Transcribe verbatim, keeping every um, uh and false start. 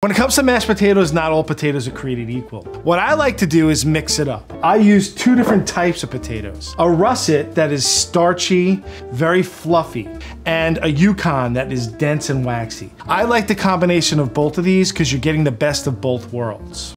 When it comes to mashed potatoes, not all potatoes are created equal. What I like to do is mix it up. I use two different types of potatoes. A russet that is starchy, very fluffy, and a Yukon that is dense and waxy. I like the combination of both of these because you're getting the best of both worlds.